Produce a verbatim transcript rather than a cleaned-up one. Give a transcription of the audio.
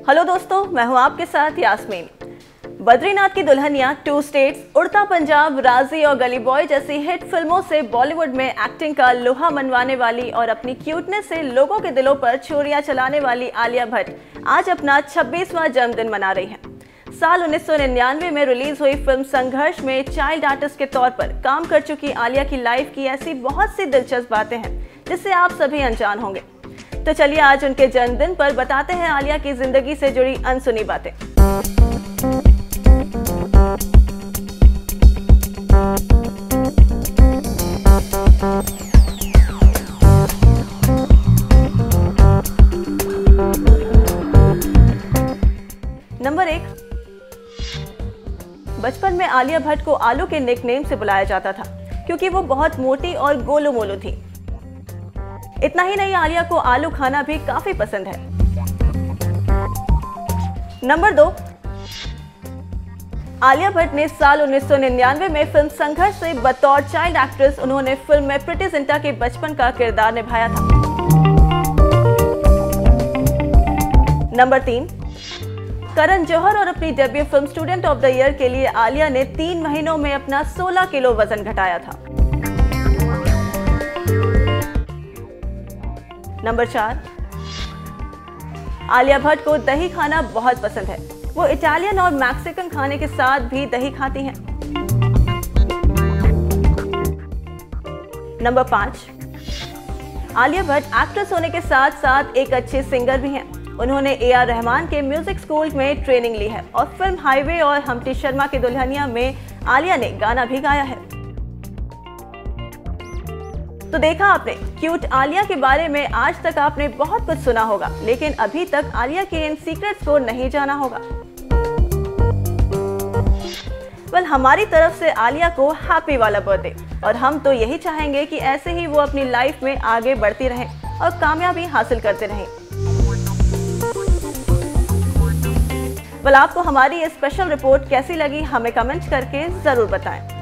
Hello दोस्तों, मैं हूं आपके साथ यास्मीन। बद्रीनाथ की दुल्हनिया, टू स्टेट्स, उड़ता पंजाब, राजी और गली बॉय जैसी हिट फिल्मों से बॉलीवुड में एक्टिंग का लोहा मनवाने वाली और अपनी क्यूटनेस से लोगों के दिलों पर छुरियां चलाने वाली आलिया भट्ट आज अपना छब्बीसवां जन्मदिन मना रही हैं। साल उन्नीस सौ निन्यानवे में रिलीज हुई फिल्म संघर्ष में चाइल्ड आर्टिस्ट के तौर पर काम कर चुकी आलिया की लाइफ की ऐसी बहुत सी दिलचस्प बातें हैं जिससे आप सभी अनजान होंगे। तो चलिए आज उनके जन्मदिन पर बताते हैं आलिया की जिंदगी से जुड़ी अनसुनी बातें। नंबर एक, बचपन में आलिया भट्ट को आलू के निकनेम से बुलाया जाता था क्योंकि वो बहुत मोटी और गोलू मोलू थी। इतना ही नहीं, आलिया को आलू खाना भी काफी पसंद है। नंबर दो, आलिया भट्ट ने साल उन्नीस सौ निन्यानवे में फिल्म संघर्ष से बतौर चाइल्ड एक्ट्रेस उन्होंने फिल्म में प्रीति जिंटा के बचपन का किरदार निभाया था। नंबर तीन, करण जौहर और अपनी debut film Student of the Year के लिए आलिया ने तीन महीनों में अपना सोलह किलो वजन घटाया था। नंबर चार, आलिया भट्ट को दही खाना बहुत पसंद है। वो इटालियन और मैक्सिकन खाने के साथ भी दही खाती हैं। नंबर पांच, आलिया भट्ट एक्ट्रेस होने के साथ साथ एक अच्छी सिंगर भी हैं। उन्होंने ए आर रहमान के म्यूजिक स्कूल में ट्रेनिंग ली है और फिल्म हाईवे और हम्टी शर्मा की दुल्हनिया में आलिया ने गाना भी गाया है। तो देखा आपने, क्यूट आलिया के बारे में आज तक आपने बहुत कुछ सुना होगा, लेकिन अभी तक आलिया के इन सीक्रेट्स को नहीं जाना होगा। वेल, हमारी तरफ से आलिया को हैप्पी वाला बर्थडे, और हम तो यही चाहेंगे कि ऐसे ही वो अपनी लाइफ में आगे बढ़ती रहें और कामयाबी हासिल करते रहें। वेल, आपको हमारी ये स्पेशल रिपोर्ट कैसी लगी हमें कमेंट करके जरूर बताएं।